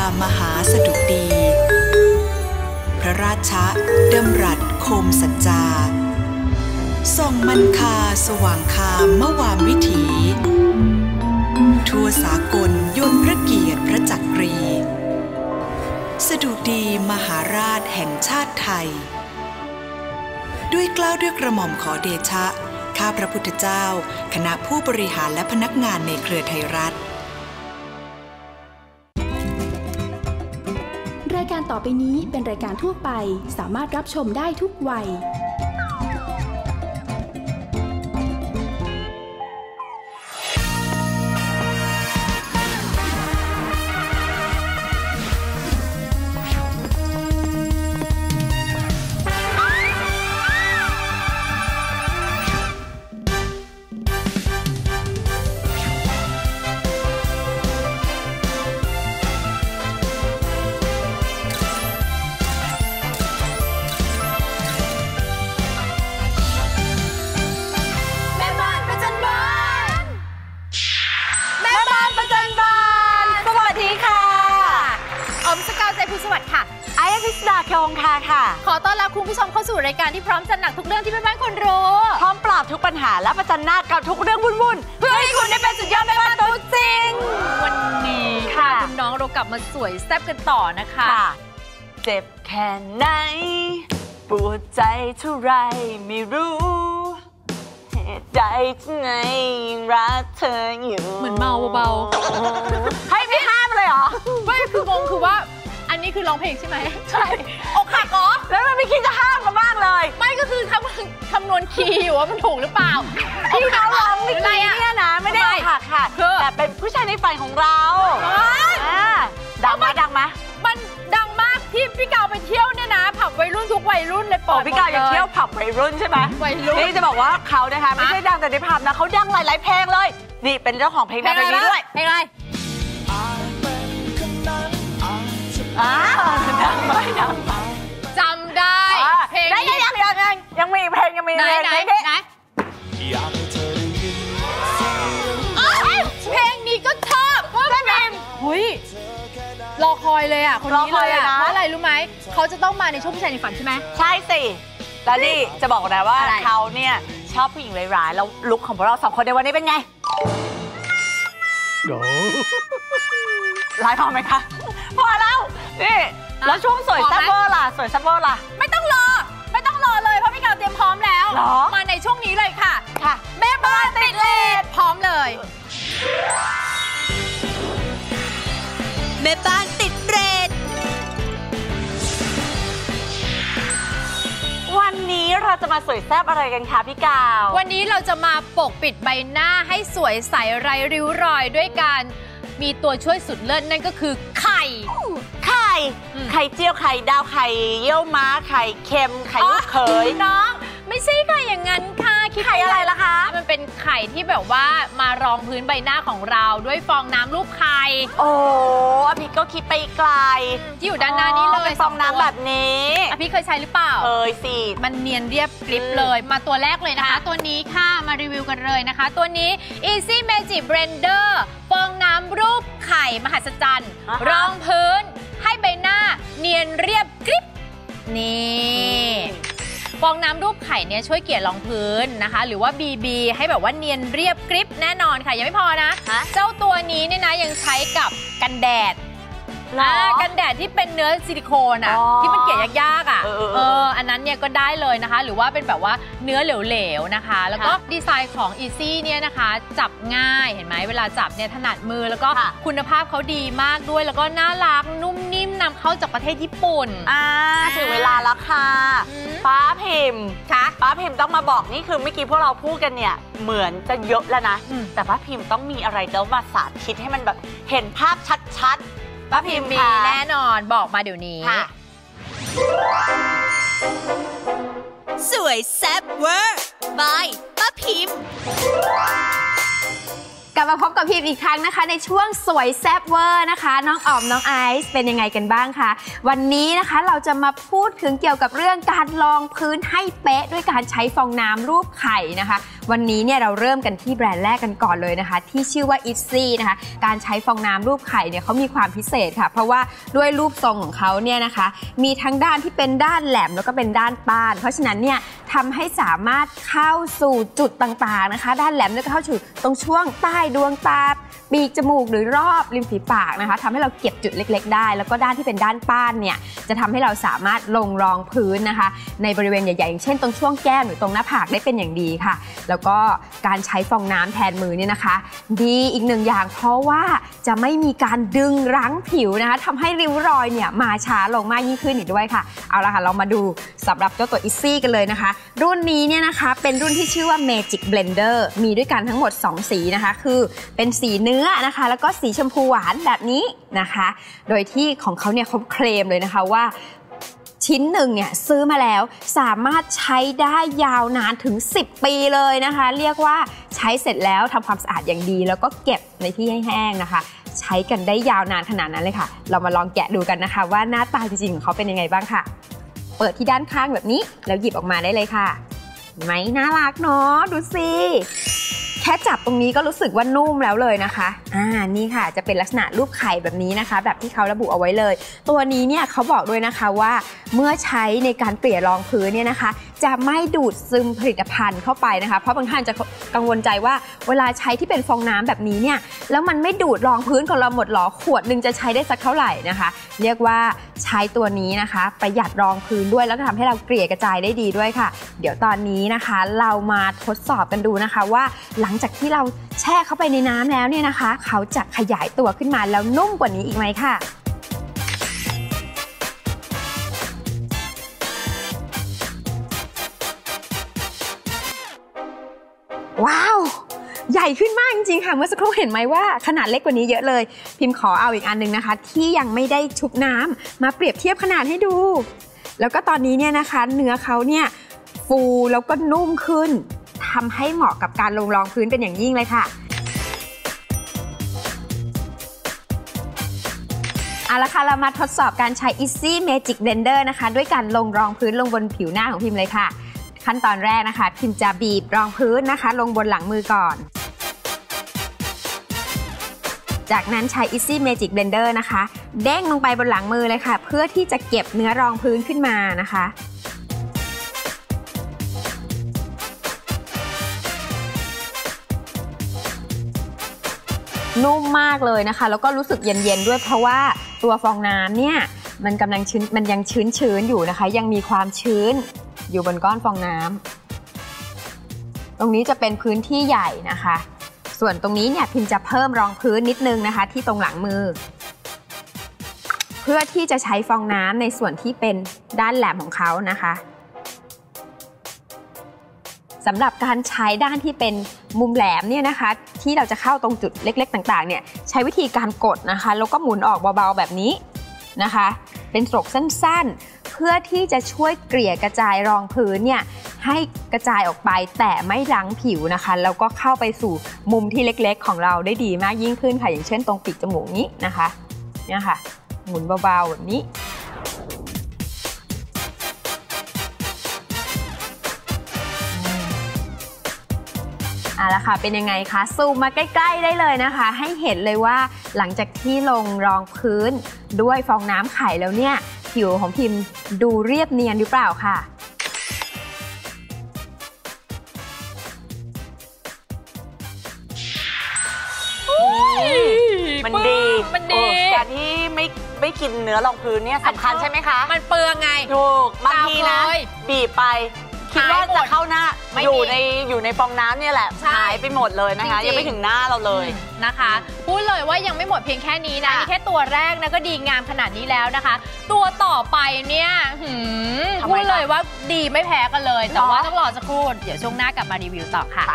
มหาสดุดี พระราชดำรัสโคมสัจจาส่องมันคาสว่างคามเมื่อวามวิถีทั่วสากลยนพระเกียรติพระจักรีสดุดีมหาราชแห่งชาติไทยด้วยเกล้าด้วยกระหม่อมขอเดชะข้าพระพุทธเจ้าคณะผู้บริหารและพนักงานในเครือไทยรัฐรายการต่อไปนี้เป็นรายการทั่วไปสามารถรับชมได้ทุกวัยขอต้อนรับคุณผู้ชมเข้าสู่รายการที่พร้อมจัดหนักทุกเรื่องที่แม่บ้านคนรู้พร้อมปราบทุกปัญหาและประจันหน้ากับทุกเรื่องวุ่นๆเพื่อให้คุณได้เป็นสุดยอดแม่บ้านตัวจริงวันนี้ค่ะคุณน้องเรากลับมาสวยแซ่บกันต่อนะคะเจ็บแค่ไหนปวดใจเท่าไรไม่รู้เหตุใดที่ไหนยังรักเธออยู่เหมือนเมาเบาๆให้ไม่ห้ามเลยเหรอไม่คืองงคือว่าอันนี้คือร้องเพลงใช่ไหมใช่อกหักเหรอแล้วมันไม่คิดจะห้ามกันบ้างเลยไม่ก็คือคำนวณคีย์อยู่ว่ามันถูกหรือเปล่าที่น้องร้องเมื่อกี้เนี่ยนะไม่ได้อกหักค่ะแต่เป็นผู้ชายในฝันของเราดังไหมมันดังมากที่พี่กาวไปเที่ยวเนี่ยนะผับวัยรุ่นทุกวัยรุ่นเลยเปิดพี่กาวยังเที่ยวผับวัยรุ่นใช่ไหมวัยรุ่นนี่จะบอกว่าเขานะคะไม่ใช่ดังแต่ในผับนะเขาดังหลายๆเพลงเลยนี่เป็นเจ้าของเพลงในเพลงนี้ด้วยเพลงอะไรดังไหมจำได้เพลงนี้ยังมีเพลงยังมีเพลงเพลงนี้ก็ชอบว่าเป็นหุ้ยรอคอยเลยอ่ะคนนี้เลยอ่ะเพราะอะไรรู้ไหมเขาจะต้องมาในช่วงผู้ชายในฝันใช่ไหมใช่สิแล้วนี่จะบอกนะว่าเขาเนี่ยชอบผู้หญิงร้ายๆแล้วลุคของพวกเราสองคนในวันนี้เป็นไงร้ายพอไหมคะพอแล้วนี่แล้วช่วงสวยแซ่บเวอร์ล่ะสวยแซ่บเวอร์ล่ะไม่ต้องรอเลยเพราะพี่กาวเตรียมพร้อมแล้วมาในช่วงนี้เลยค่ะแม่บ้านติดเลทพร้อมเลยแม่บ้านติดเรทวันนี้เราจะมาสวยแซ่บอะไรกันคะพี่กาววันนี้เราจะมาปกปิดใบหน้าให้สวยใสไร้ริ้วรอยด้วยการมีตัวช่วยสุดเลิศนั่นก็คือไข่เจียวไข่ดาวไข่เยี่ยวม้าไข่เค็มไข่ลูกเขยน้องไม่ใช่ไข่อย่างนั้นค่ะไข่อะไรล่ะคะมันเป็นไข่ที่แบบว่ามารองพื้นใบหน้าของเราด้วยฟองน้ำรูปไข่โอ้พี่ก็คิดไปไกลที่อยู่ด้านหน้านี้เลยฟองน้ำแบบนี้พี่เคยใช้หรือเปล่าเคยสิมันเนียนเรียบกริบเลยมาตัวแรกเลยนะคะตัวนี้ค่ะมารีวิวกันเลยนะคะตัวนี้ Easy Magic Blender ฟองน้ำรูปไข่มหัศจรรย์รองพื้นให้ใบหน้าเนียนเรียบกริบนี่ฟองน้ำรูปไข่เนี่ยช่วยเกลี่ยรองพื้นนะคะหรือว่า BB ให้แบบว่าเนียนเรียบกริบแน่นอนค่ะยังไม่พอนะเจ้าตัวนี้เนี่ยนะยังใช้กับกันแดดกันแดดที่เป็นเนื้อซิลิโคนอ่ะที่มันเกลี่ยยากๆอ่ะอันนั้นเนี่ยก็ได้เลยนะคะหรือว่าเป็นแบบว่าเนื้อเหลวๆนะคะแล้วก็ดีไซน์ของ Easy เนี่ยนะคะจับง่ายเห็นไหมเวลาจับเนี่ยถนัดมือแล้วก็คุณภาพเขาดีมากด้วยแล้วก็น่ารักนุ่มนิ่มนำเข้าจากประเทศญี่ปุ่นถึงเวลาแล้วค่ะป้าพิมพ์ป้าพิมพ์ต้องมาบอกนี่คือเมื่อกี้พวกเราพูดกันเนี่ยเหมือนจะเยอะแล้วนะแต่ป้าพิมพ์ต้องมีอะไรแล้วมาสาธิตให้มันแบบเห็นภาพชัดป้าพิมพ์มีแน่นอนบอกมาเดี๋ยวนี้สวยแซ่บเวอร์บายป้าพิมพ์กลับมาพบกับกับพิมพ์อีกครั้งนะคะในช่วงสวยแซ่บเวอร์นะคะน้องออมน้องไอซ์เป็นยังไงกันบ้างคะวันนี้นะคะเราจะมาพูดถึงเกี่ยวกับเรื่องการรองพื้นให้เป๊ะด้วยการใช้ฟองน้ำรูปไข่นะคะวันนี้เนี่ยเราเริ่มกันที่แบรนด์แรกกันก่อนเลยนะคะที่ชื่อว่า Easy นะคะการใช้ฟองน้ำรูปไข่เนี่ยเขามีความพิเศษค่ะเพราะว่าด้วยรูปทรงของเขาเนี่ยนะคะมีทั้งด้านที่เป็นด้านแหลมแล้วก็เป็นด้านป้านเพราะฉะนั้นเนี่ยทำให้สามารถเข้าสู่จุดต่างๆนะคะด้านแหลมแล้วก็เข้าสู่ตรงช่วงใต้ดวงตาปีกจมูกหรือรอบริมฝีปากนะคะทำให้เราเก็บจุดเล็กๆได้แล้วก็ด้านที่เป็นด้านป้านเนี่ยจะทำให้เราสามารถลงรองพื้นนะคะในบริเวณใหญ่ๆอย่างเช่นตรงช่วงแก้มหรือตรงหน้าผากได้เป็นอย่างดีค่ะแล้วก็การใช้ฟองน้ำแทนมือเนี่ยนะคะดีอีกหนึ่งอย่างเพราะว่าจะไม่มีการดึงรั้งผิวนะคะทำให้ริ้วรอยเนี่ยมาช้าลงมากยิ่งขึ้นอีกด้วยค่ะเอาละค่ะเรามาดูสำหรับเจ้าตัว Easy กันเลยนะคะรุ่นนี้เนี่ยนะคะเป็นรุ่นที่ชื่อว่า Magic Blender มีด้วยกันทั้งหมด2สีนะคะคือเป็นสีเนื้อนะคะแล้วก็สีชมพูหวานแบบนี้นะคะโดยที่ของเขาเนี่ยเขาเคลมเลยนะคะว่าชิ้นหนึ่งเนี่ยซื้อมาแล้วสามารถใช้ได้ยาวนานถึง10 ปีเลยนะคะเรียกว่าใช้เสร็จแล้วทำความสะอาดอย่างดีแล้วก็เก็บในที่แห้งๆนะคะใช้กันได้ยาวนานขนาดนั้นเลยค่ะเรามาลองแกะดูกันนะคะว่าหน้าตาจริงๆของเขาเป็นยังไงบ้างค่ะเปิดที่ด้านข้างแบบนี้แล้วหยิบออกมาได้เลยค่ะไหมน่ารักเนาะดูสิแค่จับตรงนี้ก็รู้สึกว่านุ่มแล้วเลยนะคะนี่ค่ะจะเป็นลักษณะรูปไข่แบบนี้นะคะแบบที่เขาระบุเอาไว้เลยตัวนี้เนี่ยเขาบอกด้วยนะคะว่าเมื่อใช้ในการเกลี่ยรองพื้นเนี่ยนะคะจะไม่ดูดซึมผลิตภัณฑ์เข้าไปนะคะเพราะบางท่านจะกังวลใจว่าเวลาใช้ที่เป็นฟองน้ำแบบนี้เนี่ยแล้วมันไม่ดูดรองพื้นของเราหมดหรอขวดหนึ่งจะใช้ได้สักเท่าไหร่นะคะเรียกว่าใช้ตัวนี้นะคะประหยัดรองพื้นด้วยแล้วก็ทำให้เราเกลี่ยกระจายได้ดีด้วยค่ะเดี๋ยวตอนนี้นะคะเรามาทดสอบกันดูนะคะว่าหลังจากที่เราแช่เข้าไปในน้ำแล้วเนี่ยนะคะเขาจะขยายตัวขึ้นมาแล้วนุ่มกว่านี้อีกไหมค่ะว้าวใหญ่ขึ้นมากจริงๆค่ะเมื่อสักครู่เห็นไหมว่าขนาดเล็กกว่านี้เยอะเลยพิมพ์ขอเอาอีกอันนึงนะคะที่ยังไม่ได้ชุบน้ำมาเปรียบเทียบขนาดให้ดูแล้วก็ตอนนี้เนี่ยนะคะเนื้อเขาเนี่ยฟูแล้วก็นุ่มขึ้นทำให้เหมาะกับการลงรองพื้นเป็นอย่างยิ่งเลยค่ะเอาละค่ะเรามาทดสอบการใช้ Easy Magic Blender นะคะด้วยการลงรองพื้นลงบนผิวหน้าของพิมพ์เลยค่ะขั้นตอนแรกนะคะพิมจะบีบรองพื้นนะคะลงบนหลังมือก่อนจากนั้นใช้ Easy Magic Blender นะคะเด้งลงไปบนหลังมือเลยค่ะเพื่อที่จะเก็บเนื้อรองพื้นขึ้นมานะคะนุ่มมากเลยนะคะแล้วก็รู้สึกเย็นๆด้วยเพราะว่าตัวฟองน้ำเนี่ยมันกำลังชื้นมันยังชื้นอยู่นะคะยังมีความชื้นอยู่บนก้อนฟองน้ำตรงนี้จะเป็นพื้นที่ใหญ่นะคะส่วนตรงนี้เนี่ยพิมจะเพิ่มรองพื้นนิดนึงนะคะที่ตรงหลังมือเพื่อที่จะใช้ฟองน้ำในส่วนที่เป็นด้านแหลมของเขานะคะสำหรับการใช้ด้านที่เป็นมุมแหลมเนี่ยนะคะที่เราจะเข้าตรงจุดเล็กๆต่างๆเนี่ยใช้วิธีการกดนะคะแล้วก็หมุนออกเบาๆแบบนี้นะคะเป็นสโตรกสั้นๆเพื่อที่จะช่วยเกลี่ยกระจายรองพื้นเนี่ยให้กระจายออกไปแต่ไม่รั้งผิวนะคะแล้วก็เข้าไปสู่มุมที่เล็กๆของเราได้ดีมากยิ่งขึ้นค่ะอย่างเช่นตรงปีกจมูกนี้นะคะเนี่ยค่ะหมุนเบาๆแบบนี้เอาละค่ะเป็นยังไงคะซูมมาใกล้ๆได้เลยนะคะให้เห็นเลยว่าหลังจากที่ลงรองพื้นด้วยฟองน้ำไข่แล้วเนี่ยผิวของพิมดูเรียบเนียนหรือเปล่าค่ะมันดีการที่ไม่กินเนื้อรองพื้นเนี่ยสำคัญใช่ไหมคะมันเปลืองไงถูกบางทีนะบีบไปคิดว่าจะเข้าหน้าอยู่ในฟองน้ำเนี่ยแหละหายไปหมดเลยนะคะยังไม่ถึงหน้าเราเลยนะคะพูดเลยว่ายังไม่หมดเพียงแค่นี้นะนี่แค่ตัวแรกนะก็ดีงามขนาดนี้แล้วนะคะตัวต่อไปเนี่ยพูดเลยว่าดีไม่แพ้กันเลยแต่ว่าต้องรอสักครู่เดี๋ยวช่วงหน้ากลับมารีวิวต่อค่ะ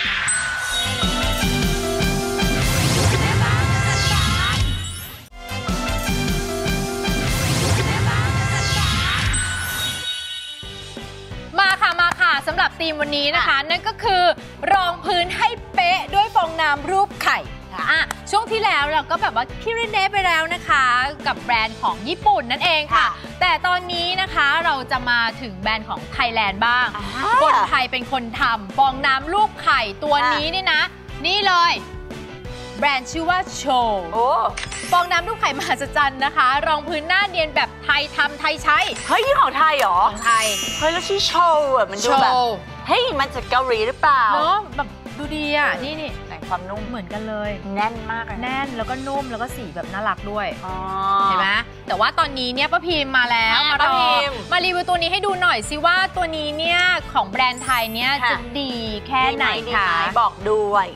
มาค่ะสำหรับธีมวันนี้นะคะนั่นก็คือรองพื้นให้เป๊ะด้วยฟองน้ำรูปไข่ช่วงที่แล้วเราก็แบบว่าคิริเดะไปแล้วนะคะกับแบรนด์ของญี่ปุ่นนั่นเองค่ะแต่ตอนนี้นะคะเราจะมาถึงแบรนด์ของไทยแลนด์บ้างคนไทยเป็นคนทำฟองน้ำรูปไข่ตัวนี้นี่นะนี่เลยแบรนด์ชื่อว่าโชว์ฟองน้ำรูปไข่มหัศจรรย์นะคะรองพื้นหน้าเนียนแบบไทยทำไทยใช้เฮ้ยนี่ของไทยเหรอของไทยเฮ้ยแล้วชื่อโชว์อ่ะมันดูแบบเฮ้ยมันจากเกาหลีหรือเปล่าเนาะแบบดูดีอ่ะนี่ไหนความนุ่มเหมือนกันเลยแน่นมากแน่นแล้วก็นุ่มแล้วก็สีแบบน่ารักด้วยเห็นไหมแต่ว่าตอนนี้เนี่ยป้าพิมมาแล้วมารีวิวตัวนี้ให้ดูหน่อยสิว่าตัวนี้เนี่ยของแบรนด์ไทยเนี่ยจะดีแค่ไหนคะบอกด้วย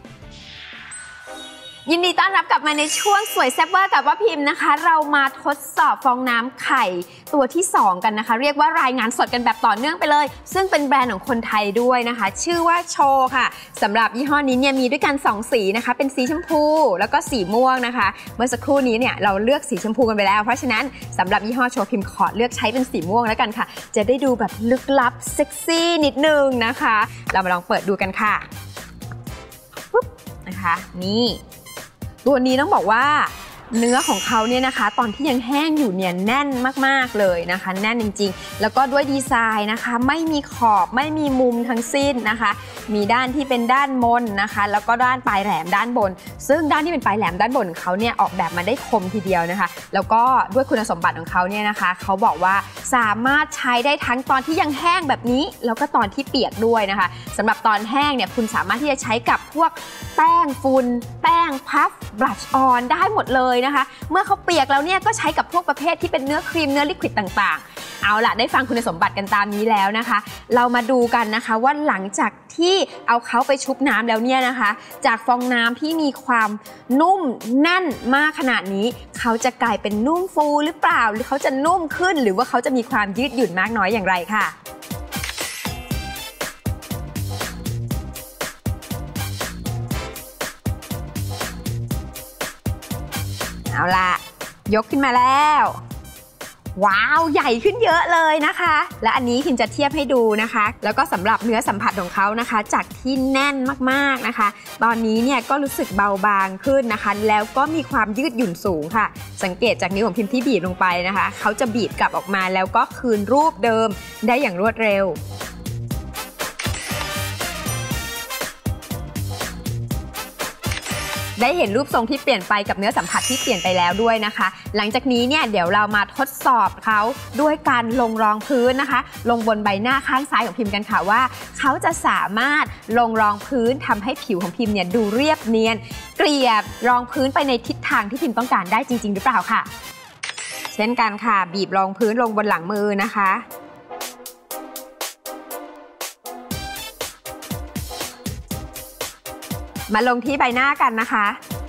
ยินดีต้อนรับกลับมาในช่วงสวยแซ่บเวอร์กับป้าพิมนะคะเรามาทดสอบฟองน้ำไข่ตัวที่2กันนะคะเรียกว่ารายงานสดกันแบบต่อเนื่องไปเลยซึ่งเป็นแบรนด์ของคนไทยด้วยนะคะชื่อว่าโชว์ค่ะสำหรับยี่ห้อนี้เนี่ยมีด้วยกัน2สีนะคะเป็นสีชมพูแล้วก็สีม่วงนะคะเมื่อสักครู่นี้เนี่ยเราเลือกสีชมพูกันไปแล้วเพราะฉะนั้นสำหรับยี่ห้อโชว์พิมขอเลือกใช้เป็นสีม่วงแล้วกันค่ะจะได้ดูแบบลึกลับเซ็กซี่นิดนึงนะคะเรามาลองเปิดดูกันค่ะปุ๊บนะคะนี่ตัวนี้ต้องบอกว่าเนื้อของเขาเนี่ยนะคะตอนที่ยังแห้งอยู่เนี่ยแน่นมากๆเลยนะคะแน่นจริงๆแล้วก็ด้วยดีไซน์นะคะไม่มีขอบไม่มีมุมทั้งสิ้นนะคะมีด้านที่เป็นด้านมนนะคะแล้วก็ด้านปลายแหลมด้านบนซึ่งด้านที่เป็นปลายแหลมด้านบนของเขาเนี่ยออกแบบมาได้คมทีเดียวนะคะแล้วก็ด้วยคุณสมบัติของเขาเนี่ยนะคะเขาบอกว่าสามารถใช้ได้ทั้งตอนที่ยังแห้งแบบนี้แล้วก็ตอนที่เปียกด้วยนะคะสำหรับตอนแห้งเนี่ยคุณสามารถที่จะใช้กับพวกแป้งฝุ่นแป้งพัฟบลัชออนได้หมดเลยนะคะเมื่อเขาเปียกแล้วเนี่ยก็ใช้กับพวกประเภทที่เป็นเนื้อครีมเนื้อลิควิดต่างๆเอาล่ะได้ฟังคุณสมบัติกันตามนี้แล้วนะคะเรามาดูกันนะคะว่าหลังจากที่เอาเขาไปชุบน้ำแล้วเนี่ยนะคะจากฟองน้ำที่มีความนุ่มแน่นมากขนาดนี้เขาจะกลายเป็นนุ่มฟูหรือเปล่าหรือเขาจะนุ่มขึ้นหรือว่าเขาจะมีความยืดหยุ่นมากน้อยอย่างไรค่ะเอาล่ะยกขึ้นมาแล้วว้าวใหญ่ขึ้นเยอะเลยนะคะและอันนี้พิมจะเทียบให้ดูนะคะแล้วก็สำหรับเนื้อสัมผัสของเขานะคะจากที่แน่นมากๆนะคะตอนนี้เนี่ยก็รู้สึกเบาบางขึ้นนะคะแล้วก็มีความยืดหยุ่นสูงค่ะสังเกตจากนิ้วของพิมที่บีบลงไปนะคะเขาจะบีบกลับออกมาแล้วก็คืนรูปเดิมได้อย่างรวดเร็วได้เห็นรูปทรงที่เปลี่ยนไปกับเนื้อสัมผัสที่เปลี่ยนไปแล้วด้วยนะคะหลังจากนี้เนี่ยเดี๋ยวเรามาทดสอบเขาด้วยการลงรองพื้นนะคะลงบนใบหน้าข้างซ้ายของพิมกันค่ะว่าเขาจะสามารถลงรองพื้นทำให้ผิวของพิมเนี่ยดูเรียบเนียนเกลี่ยรองพื้นไปในทิศทางที่พิมต้องการได้จริงๆหรือเปล่าค่ะเช่นกันค่ะบีบรองพื้นลงบนหลังมือนะคะมาลงที่ใบหน้ากันนะคะ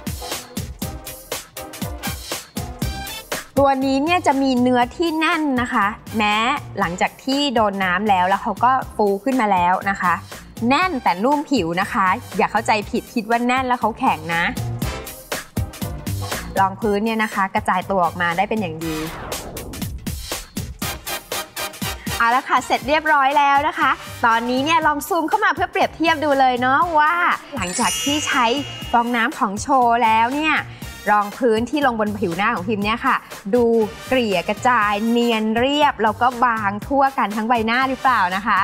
ตัวนี้เนี่ยจะมีเนื้อที่แน่นนะคะแม้หลังจากที่โดนน้ำแล้วเขาก็ฟูขึ้นมาแล้วนะคะแน่นแต่นุ่มผิวนะคะอย่าเข้าใจผิดคิดว่าแน่นแล้วเขาแข็งนะรองพื้นเนี่ยนะคะกระจายตัวออกมาได้เป็นอย่างดีเอาละค่ะเสร็จเรียบร้อยแล้วนะคะตอนนี้เนี่ยลองซูมเข้ามาเพื่อเปรียบเทียบดูเลยเนาะว่าหลังจากที่ใช้ฟองน้ำของโชว์แล้วเนี่ยรองพื้นที่ลงบนผิวหน้าของพิมเนี่ยค่ะดูเกลี่ยกระจายเนียนเรียบแล้วก็บางทั่วกันทั้งใบหน้าหรือเปล่านะคะ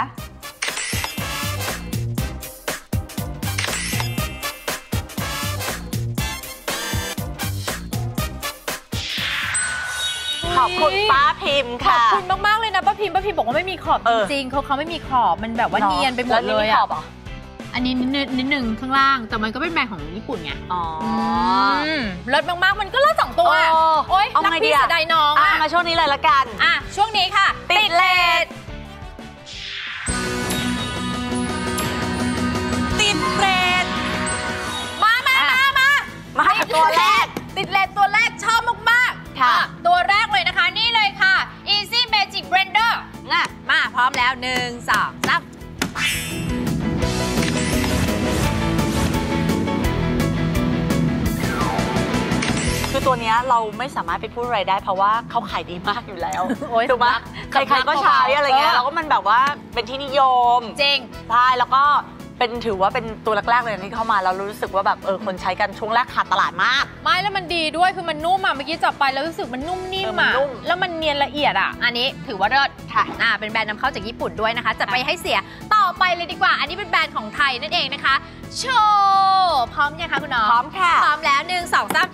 ขอบคุณป้าพิมค่ะขอบคุณมากๆเลยนะป้าพิมบอกว่าไม่มีขอบจริงๆเขาไม่มีขอบมันแบบว่าเนียนไปหมดเลยอ่ะอันนี้นิดนึงข้างล่างแต่มันก็เป็นแบรนด์ของญี่ปุ่นไงเลิศมากๆมันก็เลิศ2ตัวโอ๊ยรักพี่เสียดายน้องมาช่วงนี้เลยละกันช่วงนี้ค่ะติดเลทติดเลทมาตัวแรกติดเลทตัวแรกชอบมากๆค่ะตัวแรกเลยนะคะนี่เลยค่ะ Easy Magic Blender มาพร้อมแล้ว1 2 3 คือตัวนี้เราไม่สามารถไปพูดอะไรได้เพราะว่าเขาขายดีมากอยู่แล้วถูกไหมใครๆก็ใช้อะไรเงี้ยแล้วก็มันแบบว่าเป็นที่นิยมจริงใช่แล้วก็ถือว่าเป็นตัวแรกๆเลยที่เข้ามาเรารู้สึกว่าแบบคนใช้กันช่วงแรกขาดตลาดมากไม่แล้วมันดีด้วยคือมันนุ่มอ่ะเมื่อกี้จับไปแล้วรู้สึกมันนุ่มนิ่มอ่ะแล้วมันเนียนละเอียดอ่ะอันนี้ถือว่าเลิศค่ะเป็นแบรนด์นำเข้าจากญี่ปุ่นด้วยนะคะจะไปให้เสียต่อไปเลยดีกว่าอันนี้เป็นแบรนด์ของไทยนั่นเองนะคะโชว์พร้อมยังคะคุณน้องพร้อมค่ะพร้อมแล้ว1 2 3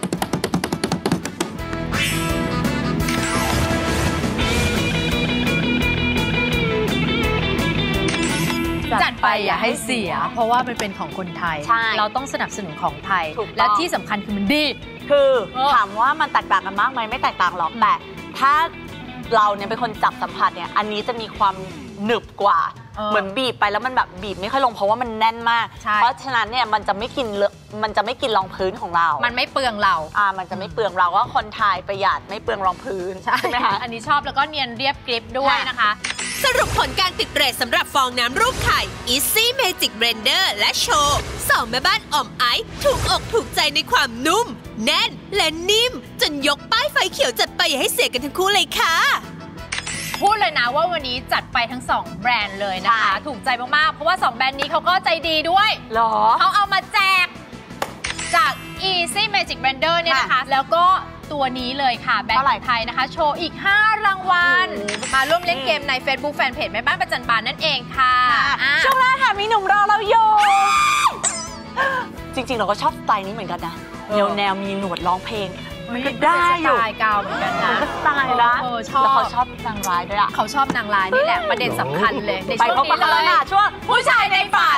จัดไปอย่าให้เสียเพราะว่ามันเป็นของคนไทยเราต้องสนับสนุนของไทยและที่สำคัญคือมันดีคือถามว่ามันแตกต่างกันมากไหมไม่แตกต่างหรอกแต่ถ้าเราเนี่ยเป็นคนจับสัมผัสเนี่ยอันนี้จะมีความหนึบกว่าเหมือนบีบไปแล้วมันแบบบีบไม่ค่อยลงเพราะว่ามันแน่นมากเพราะฉะนั้นเนี่ยมันจะไม่กินรองพื้นของเรามันไม่เปลืองเรามันจะไม่เปลืองเราว่าคนไทยประหยัดไม่เปลืองรองพื้นใช่ไหมคะอันนี้ชอบแล้วก็เนียนเรียบกริบด้วยนะคะสรุปผลการติดเรทสำหรับฟองน้ำรูปไข่ Easy Magic Blender และโชว์2แม่บ้านอ่อมไอซ์ถูกอกถูกใจในความนุ่มแน่นและนิ่มจนยกป้ายไฟเขียวจัดไปอย่าให้เสียกันทั้งคู่เลยค่ะพูดเลยนะว่าวันนี้จัดไปทั้ง2แบรนด์เลยนะคะถูกใจมากๆเพราะว่า2แบรนด์นี้เขาก็ใจดีด้วยหรอเขาเอามาแจกจาก Easy Magic Blender เนี่ยนะคะแล้วก็ตัวนี้เลยค่ะแบรนด์ไทยนะคะโชว์อีก5รางวัลมาร่วมเล่นเกมใน Facebook Fanpage แม่บ้านประจันบานนั่นเองค่ะช่วงแรกค่ะมีหนุ่มรอเราอยู่จริงๆเราก็ชอบสไตล์นี้เหมือนกันนะแนวมีหนวดร้องเพลงมันก็ได้อยู่สไตล์เก่าเหมือนกันนะสไตล์นะชอบแล้วเขาชอบนางร้ายด้วยอ่ะเขาชอบนางร้ายนี่แหละประเด็นสำคัญเลยในช่วงนี้เลยช่วงผู้ชายในฝัน